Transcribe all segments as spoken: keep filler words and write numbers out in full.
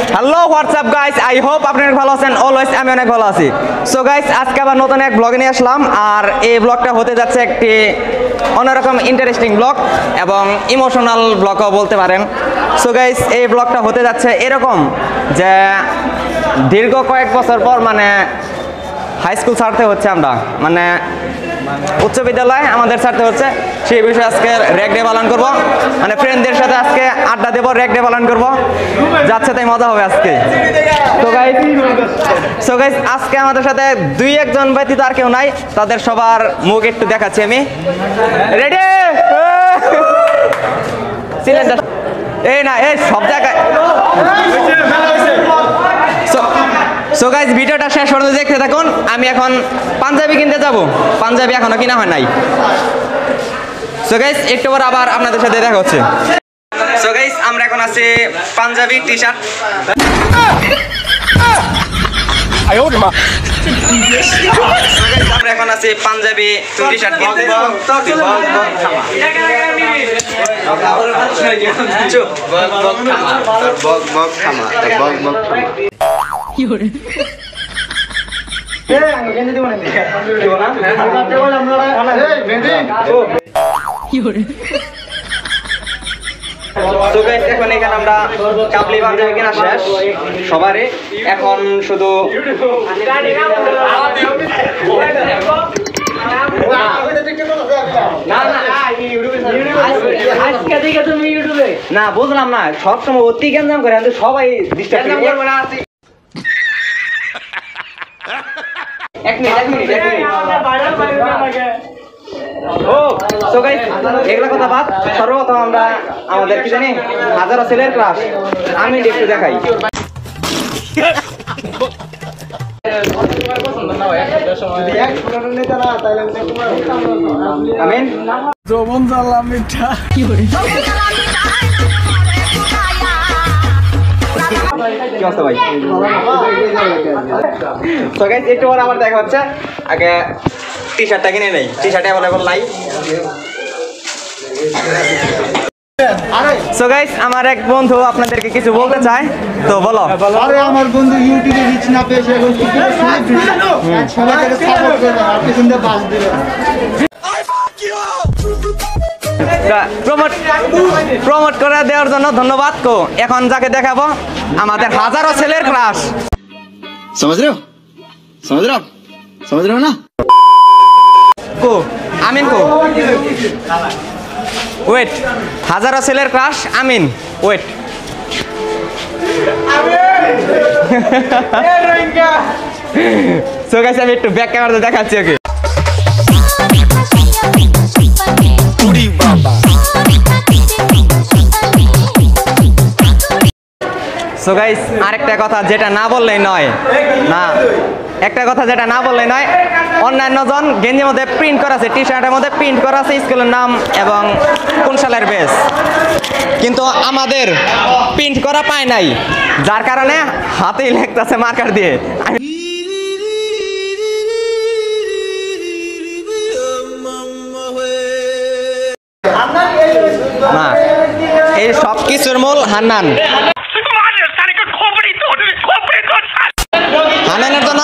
Hello WhatsApp guys, I hope আপনারা ভালো আছেন। অলওয়েজ আমি অনেক ভালো আছি। সো গাইস, আজকে আবার নতুন এক ব্লগে নিয়ে আসলাম। আর এই ব্লগটা হতে যাচ্ছে একটি অন্যরকম ইন্টারেস্টিং ব্লগ এবং ইমোশনাল ব্লগও বলতে পারেন। সো গাইস, এই ব্লগটা হতে যাচ্ছে এরকম যে দীর্ঘ কয়েক বছর পর মানে হাই স্কুল ছাড়তে হচ্ছে, আমরা মানে উচ্চ বিদ্যালয় আমাদের ছাড়তে হচ্ছে। সেই বিষয়ে আজকে র্যাক ডে পালন করবো, মানে ফ্রেন্ডদের সাথে আজকে আড্ডা দেবো, র্যাক ডে পালন করবো, যাচ্ছে তাই মজা হবে আজকে। তো গাইস সো গাইস আজকে আমাদের সাথে দুই একজন ব্যতীত আর কেউ নাই, তাদের সবার মুখ একটু দেখাচ্ছি আমি। রেডি? সিলিন্ডার এই না এই সব জায়গায়। সো গাইস ভিডিওটা শেষ পর্যন্ত দেখতে থাকুন। আমি এখন পাঞ্জাবি কিনতে যাব, পাঞ্জাবি এখনো কিনা হয় নাই। সো গাইস একটু পর আবার আপনাদের সাথে দেখা হচ্ছে। সো গাইস আমরা এখন আছি পাঞ্জাবি টি শার্ট। আমরা এখন আছি পাঞ্জাবি টি শার্ট কিনতে। এখন এখানে আমরা কাবলি পাঞ্জাবি কেনা শেষ সবারই, এখন শুধু না বুঝলাম না, সবসময় অতি গ্যাঞ্জাম করে সবাই ডিস্টার্ব করে। এক মিনিট এক মিনিট এক মিনিট ও সো গাইস এগুলা কথা বাদ, সর্বপ্রথম আমরা আমাদের কি জানি হাজারো ছেলের ক্লাস আমি একটু দেখাই। আমিন জবন জালা মিঠা কি করে কি অবস্থা ভাই? সো গাইস একটু পর আবার দেখা হচ্ছে। আগে টি শার্টটা কিনে নেই, টি শার্ট অ্যাভেলেবল নাই। সো গাইস আমার এক বন্ধু আপনাদেরকে কিছু বলতে চায়, তো বলো। আরে আমার বন্ধু ইউটিউবে রিচ না পেয়ে সে এখন সবাই তাকে সাপোর্ট করে, আপনি শুনতে বাস দিবেন। প্রমোট প্রমোট করে দেওয়ার জন্য ধন্যবাদ। কো এখন যাকে দেখাবো আমাদের হাজারো ছেলের ক্রাশ। समझ रहे हो समझ रहे हो समझ रहे हो ना? কো আমিন কো ওয়েট, হাজারো ছেলের crush Amin wait. So guys আমি একটু ব্যাক ক্যামেরাতে দেখাচ্ছি ওকে। সো গাইস আরেকটা কথা যেটা না বললেই নয়, না একটা কথা যেটা না বললেই নয়, অন্যান্য জন গেঞ্জির মধ্যে প্রিন্ট করা আছে, টি শার্টের মধ্যে প্রিন্ট করা আছে স্কুলের নাম এবং কোন সালের বেস, কিন্তু আমাদের প্রিন্ট করা পায় নাই, যার কারণে হাতেই লেখতেছে মার্কার দিয়ে। না এই সব কিছুর মূল হান্নান। হান্নানের জন্য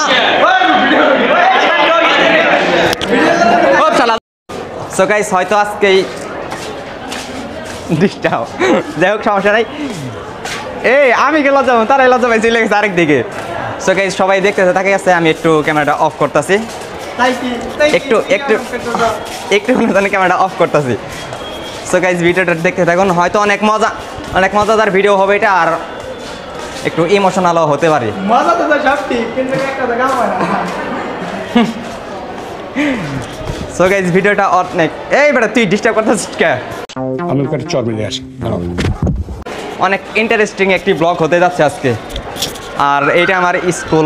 সো গাইস হয়তো আজকেই ডিস্টার্ব, যাই হোক সমস্যা নাই। এই আমি কে লজ্জা পাবো, তারাই লজ্জা পাইছি লেগেছে আরেক দিকে। সো গাইস সবাই দেখতেছে তাকে আছে, আমি একটু ক্যামেরাটা অফ করতেছি, একটু একটু একটু ক্যামেরাটা অফ করতেছি। সো গাইস ভিডিওটা দেখতে থাকুন, হয়তো অনেক মজা অনেক মজাদার ভিডিও হবে এটা, আর একটু ইমোশনালও হতে পারে। মজা তো সব ঠিক, কিন্তু একটা জায়গা হয় না। সো গাইস ভিডিওটা অনেক এই বেটা তুই ডিস্টার্ব করতেছিস কে? আমি ওকে চর মিলে আসি। অনেক ইন্টারেস্টিং একটি ব্লগ হতে যাচ্ছে আজকে, আর এইটা আমার স্কুল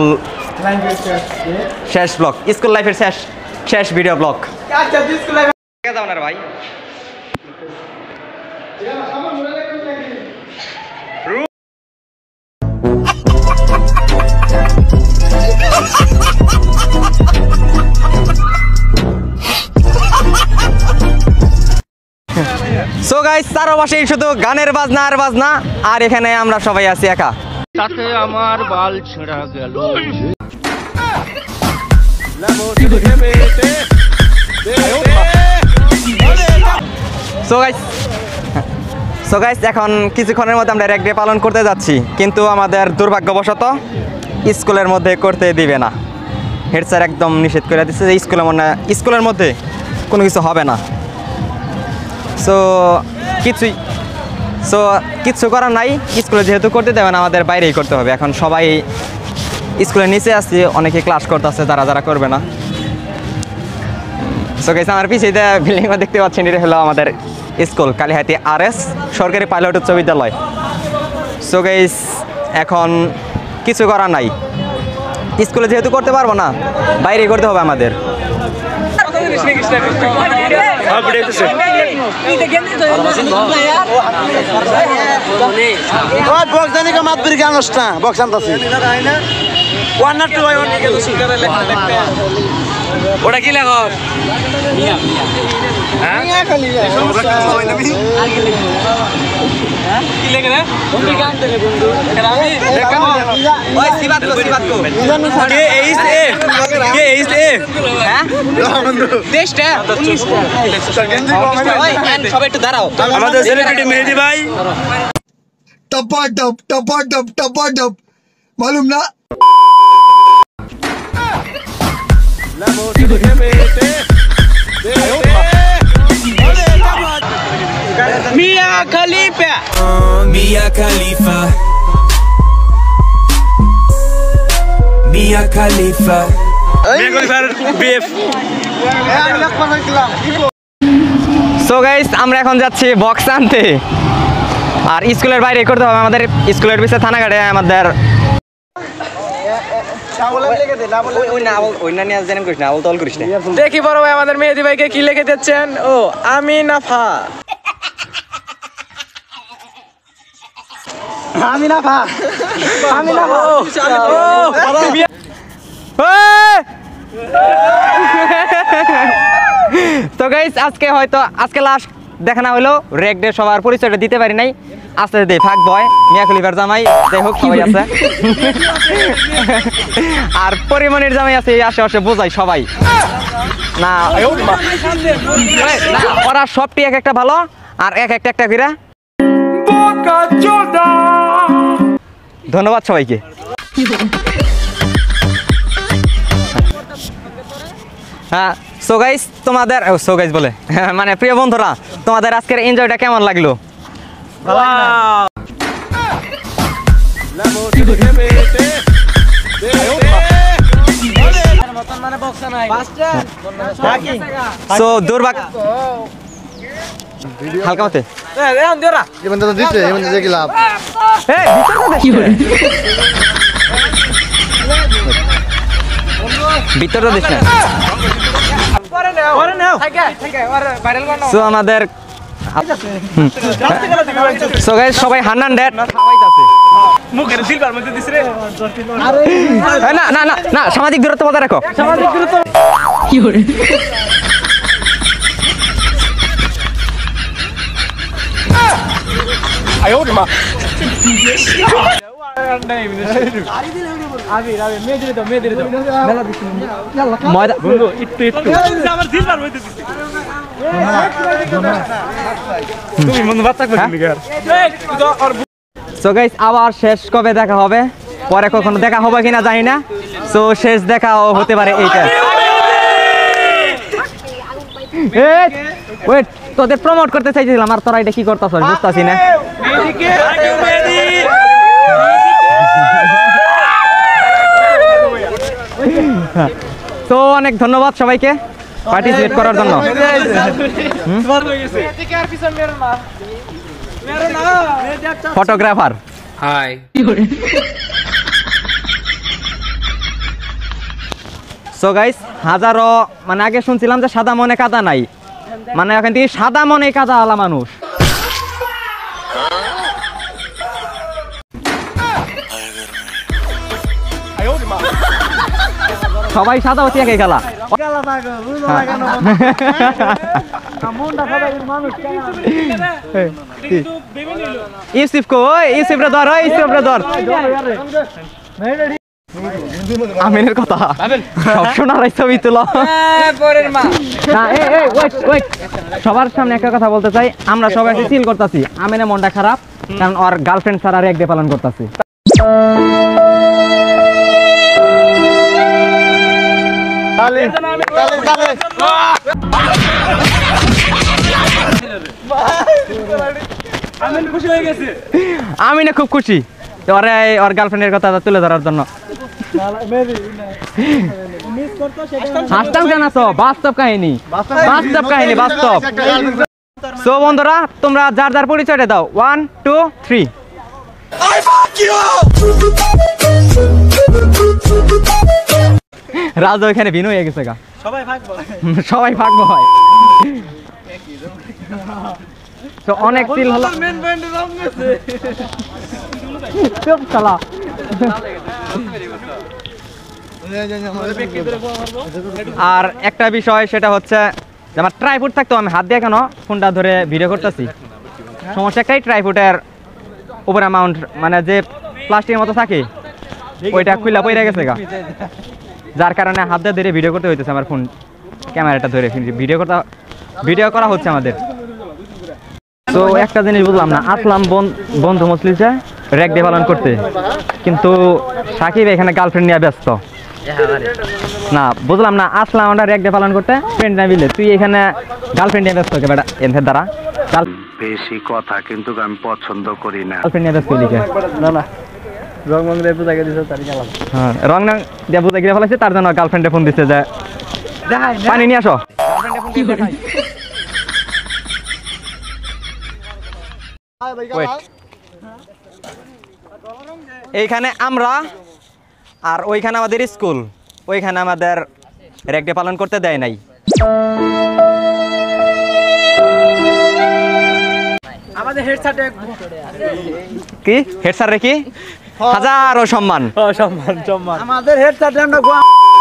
শেষ ব্লগ, স্কুল লাইফের শেষ শেষ ভিডিও ব্লগ। আচ্ছা স্কুল লাইফে কে যাও না রে ভাই? সো গাইস চারপাশেই শুধু গানের বাজনা আর বাজনা, আর এখানে আমরা সবাই আছি একা। তাতে আমার বাল ছেঁড়া গেল। সো গাইস সো গাইস এখন কিছুক্ষণের মধ্যে আমরা র্যাগ ডে পালন করতে যাচ্ছি, কিন্তু আমাদের দুর্ভাগ্যবশত স্কুলের মধ্যে করতে দিবে না। হেড স্যার একদম নিষেধ করে দিচ্ছে যে স্কুলের মনে স্কুলের মধ্যে কোনো কিছু হবে না। সো কিছুই সো কিচ্ছু করার নাই, স্কুলে যেহেতু করতে দেবে না আমাদের বাইরেই করতে হবে। এখন সবাই স্কুলের নিচে আসছে, অনেকে ক্লাস করতেছে, যারা যারা করবে না। সো গাইস আমার পিছিয়ে বিল্ডিং দেখতে পাচ্ছেন, এটা হলো আমাদের স্কুল কালিহাতি আর এস সরকারি পাইলট উচ্চ বিদ্যালয়। সো গাইস এখন কিছু করার নাই, স্কুলে যেহেতু করতে পারবো না বাইরেই করতে হবে আমাদের। ওটা কি লেখো? সবাই একটু দাঁড়াও, আমাদের সেলিব্রিটি মেহেদি ভাই टपा टप टपा टप टपा टप मालूम ना Mia Khalifa Mia Khalifa Mia Khalifa so guys আমরা এখন যাচ্ছি বক্স আনতে, আর স্কুলের বাইরে করতে হবে আমাদের। স্কুলের পিছিয়ে থানাঘাটে আমাদের দেখি বড় ভাই আমাদের মেহেদি ভাইকে কি লিখে দিচ্ছেন। ও আমি নাফা আমি নাফা আমি নাফা তো গাইস আজকে হয়তো আজকে লাস্ট দেখানো হলো র্যাগ ডে, সবার পরিচয়টা দিতে পারি নাই। আস্তে আস্তে থাক বয় মিয়া খলিফার জামাই যাই হোক সবাই আছে, আর পরিমণির জামাই আছে এই আশেপাশে বোঝাই সবাই না। না, ওরা সবটি এক একটা ভালো, আর এক একটা একটা করে ধন্যবাদ সবাইকে। হ্যাঁ সো গাইস তোমাদের সো গাইস বলে মানে প্রিয় বন্ধুরা, তোমাদের আজকের এনজয়টা কেমন লাগলো? সো দুর্ভাগ্য হালকা মতে ভিতরটা দিস না। সো আমাদের সো গাইস সবাই হান্ড্রেড খাওয়াইতাছে। না না না না সামাজিক দূরত্ব বজায় রাখো। সামাজিক দূরত্ব কি করে? আয়ো মা সো গাইস আবার শেষ কবে দেখা হবে, পরে কখনো দেখা হবে কিনা জানি না। সো শেষ দেখা হতে পারে এইটা। ওয়েট তোদের প্রমোট করতে চাইছিলাম, আর তোরা এটা কি করতেছ বুঝতেছি না। তো অনেক ধন্যবাদ সবাইকে পার্টিসিপেট করার জন্য। ফটোগ্রাফার হাই সো গাইস হাজারো মানে আগে শুনছিলাম যে সাদা মনে কাদা নাই, মানে এখন থেকে সাদা মনে কাদা আলা মানুষ। সবাই সাদা হচ্ছে একে খেলা। ইউসুফ কো ইউসুফ রে ধর ইউসুফ রে ধর আমিনের কথা সব শোনার ছবি তুলো না এই এই ওয়েট ওয়েট সবার সামনে একটা কথা বলতে চাই আমরা সবাই চিল করতেছি আমিনের মনটা খারাপ কারণ ওর গার্লফ্রেন্ড ছাড়া আর এক ডে পালন করতেছি আমি না খুব খুশি ওরে ওর গার্লফ্রেন্ডের কথা তুলে ধরার জন্য হাসতাম কেন তো বাস্তব কাহিনী বাস্তব কাহিনী বাস্তব সো বন্ধুরা তোমরা যার যার পরিচয়টা দাও ওয়ান টু থ্রি রাজু এখানে ভিন্ন হয়ে গেছে গা সবাই ভাগবো সবাই ভাগবো হয় তো অনেক সিল হলো চুপ শালা আর একটা বিষয় সেটা হচ্ছে যে আমার ট্রাইপড থাকতো আমি হাত দিয়ে কেন ফোনটা ধরে ভিডিও করতেছি সমস্যা একটাই ট্রাইপডের উপরে অ্যামাউন্ট মানে যে প্লাস্টিকের মতো থাকে ওইটা খুলে পড়ে গেছে গা যার কারণে হাত দিয়ে ধরে ভিডিও করতে হইতেছে আমার ফোন ক্যামেরাটা ধরে ভিডিও করতে ভিডিও করা হচ্ছে আমাদের তো একটা জিনিস বুঝলাম না আসলাম বন্ধু মসলিসে র্যাক ডে পালন করতে কিন্তু সাকিব এখানে গার্লফ্রেন্ড নিয়ে ব্যস্ত না বুঝলাম না আসলাম আমরা র্যাক ডে পালন করতে ফ্রেন্ড না মিলে তুই এখানে গার্লফ্রেন্ড নিয়ে ব্যস্ত কে বেটা এনথের দ্বারা বেশি কথা কিন্তু আমি পছন্দ করি না গার্লফ্রেন্ড নিয়ে ব্যস্ত লিখে না না রং রং দিয়ে বুঝা গেছে তার গেলাম হ্যাঁ রং রং দিয়ে বুঝা গিয়ে ফেলেছে তার জন্য গার্লফ্রেন্ডে ফোন দিচ্ছে যে পানি নিয়ে আসো গার্লফ্রেন্ডে ফোন দিচ্ছে এইখানে আমরা আর ওইখানে আমাদের স্কুল ওইখানে আমাদের র্যাক ডে পালন করতে দেয় নাই আমাদের হেড স্যার কি হেড স্যার রে কি হাজারো সম্মান সম্মান সম্মান আমাদের হেড স্যার আমরা গোয়া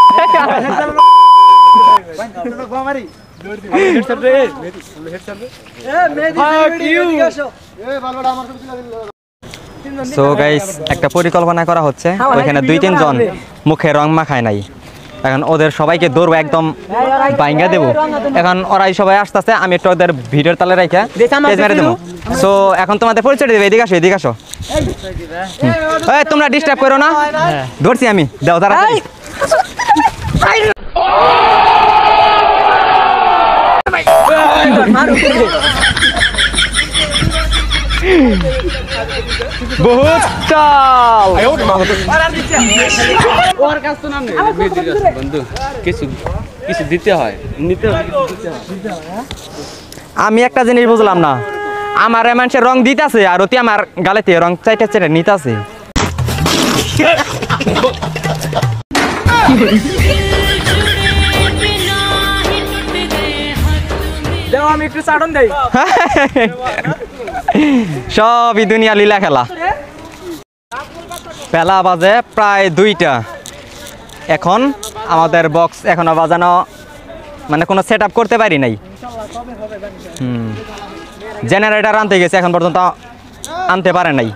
গোয়া মারি হেড স্যার রে হেড স্যার রে এ মেদি এদিকে আসো এ বালবাড়া আমার কাছে দিল সো গাইস একটা পরিকল্পনা করা হচ্ছে ওইখানে দুই তিন জন মুখে রং মাখায় নাই এখন ওদের সবাইকে দৌড়বো একদম বাইঙ্গা দেবো এখন ওরাই সবাই আসতেছে আমি একটু ওদের ভিডিওর তালে রেখে পেজ মেরে দেবো সো এখন তোমাদের পরিচয় দেবে এদিকে আসো এদিকে আসো এই তোমরা ডিস্টার্ব করো না ধরছি আমি দাও তাড়াতাড়ি বহুত চাল ওর কাছ তো নাম নেই মেদির কাছে বন্ধু কিছু কিছু দিতে হয় নিতে হয় আমি একটা জিনিস বুঝলাম না আমার মানুষের রং দিতেছে আর ওতে আমার গালেতে রং চাইতে চাইতে নিতেছে দাও আমি একটু চাটন দেই সবই দুনিয়া লীলা খেলা বেলা বাজে প্রায় দুইটা এখন আমাদের বক্স এখনো বাজানো মানে কোনো সেট আপ করতে পারি নাই হুম জেনারেটর আনতে গেছে এখন পর্যন্ত আনতে পারে নাই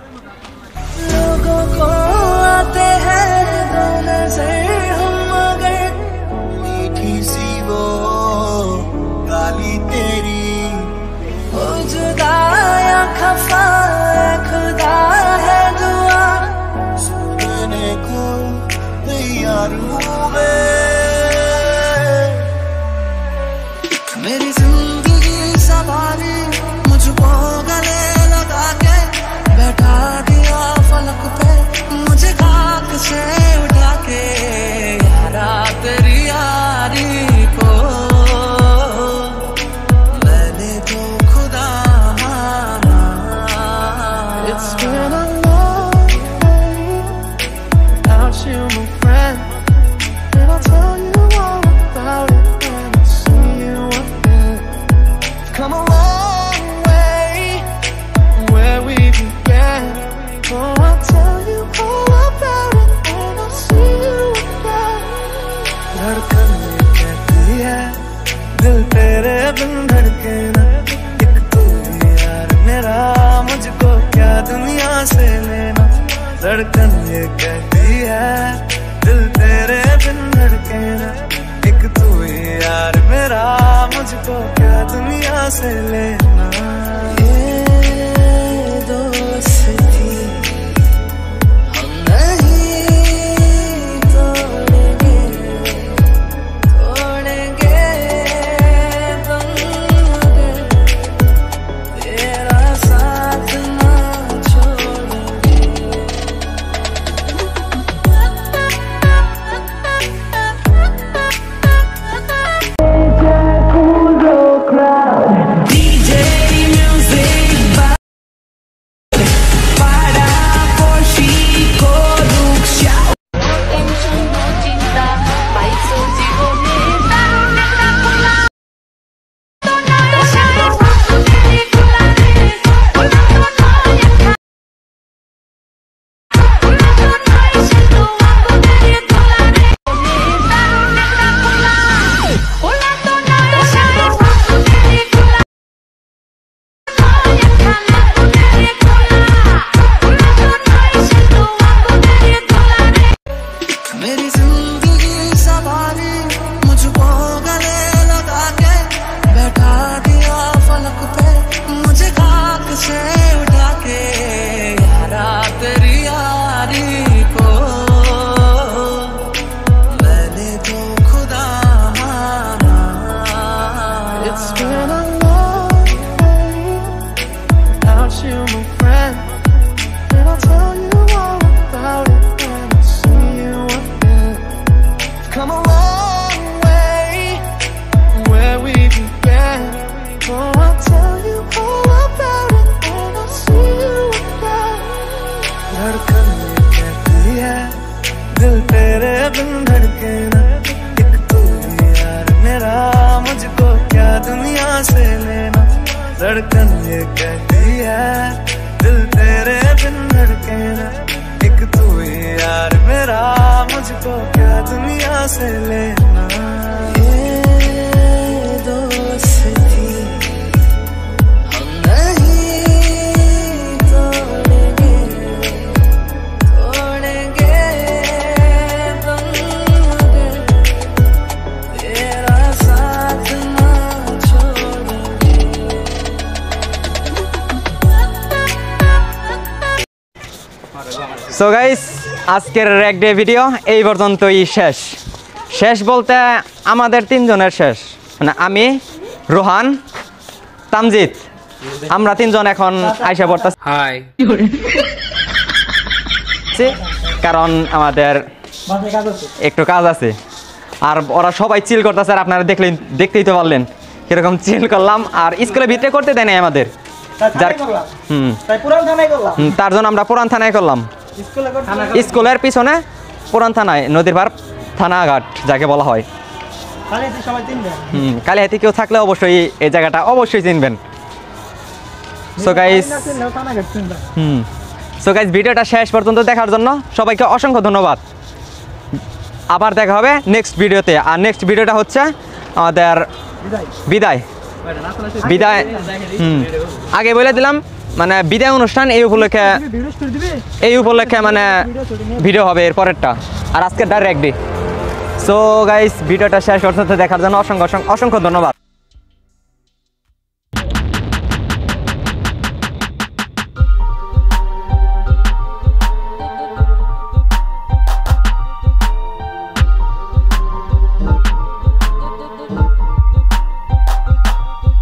मेरी जिंदगी सवारी मुझको गले लगा के बैठा ये कहती है दिल तेरे बिन धड़के ना, एक तू ही यार मेरा, मुझको क्या दुनिया से लेना। ये दोस्ती हम नहीं तोड़ेंगे, तोड़ेंगे तुम अगर तेरा साथ ना छोड़ेंगे। मेरी जिंदगी सवारी मुझको गले लगा के बैठा दिया फलक पे, मुझे खाक से उठा के यारा तेरी यारी को मैंने तो खुदा माना। It's been a long way without you, my friend, and I'll tell you all about it when I see you again. Come a long way from where we began. Oh, I'll tell you all about it when I see you again. धड़कन ये कहती है दिल तेरे बिन धड़के ना, एक तू ही यार मेरा, मुझको क्या दुनिया से लेना। धड़कन ये कहती है दिल तेरे बिन धड़के ना, एक तू ही यार मेरा, मुझको क्या दुनिया से लेना। ये दोस्ती हम नहीं तोड़ेंगे, तोड़ेंगे तुम अगर तेरा साथ ना छोड़ेंगे। সো গাইস আজকের র্যাক ডে ভিডিও এই পর্যন্তই শেষ। শেষ বলতে আমাদের তিনজনের শেষ, মানে আমি, রোহান, তামজিদ, আমরা তিনজন এখন আইসা পড়তেছি, হাই কারণ আমাদের একটু কাজ আছে। আর ওরা সবাই চিল করতেছে, আর আপনারা দেখলেন, দেখতেই তো পারলেন কিরকম চিল করলাম। আর স্কুলের ভিতরে করতে দেয় নাই আমাদের, যার হুম হুম, তার জন্য আমরা পুরান থানায় করলাম। স্কুলের পিছনে পুরান থানায়, নদীর পার থানাঘাট যাকে বলা হয়। হুম, কালিহাতি কেউ থাকলে অবশ্যই এই জায়গাটা অবশ্যই চিনবেন। So guys hmm so guys ভিডিওটা শেষ পর্যন্ত দেখার জন্য সবাইকে অসংখ্য ধন্যবাদ। আবার দেখা হবে নেক্সট ভিডিওতে। আর নেক্সট ভিডিওটা হচ্ছে আমাদের বিদায় বিদায় হুম আগে বলে দিলাম, মানে বিদায় অনুষ্ঠান এই উপলক্ষে, এই উপলক্ষে মানে ভিডিও হবে এর পরেরটা। আর আজকে ডাইরেক্ট ডে। সো গাইস ভিডিওটা শেষ পর্যন্ত দেখার জন্য অসংখ্য অসংখ্য অসংখ্য ধন্যবাদ।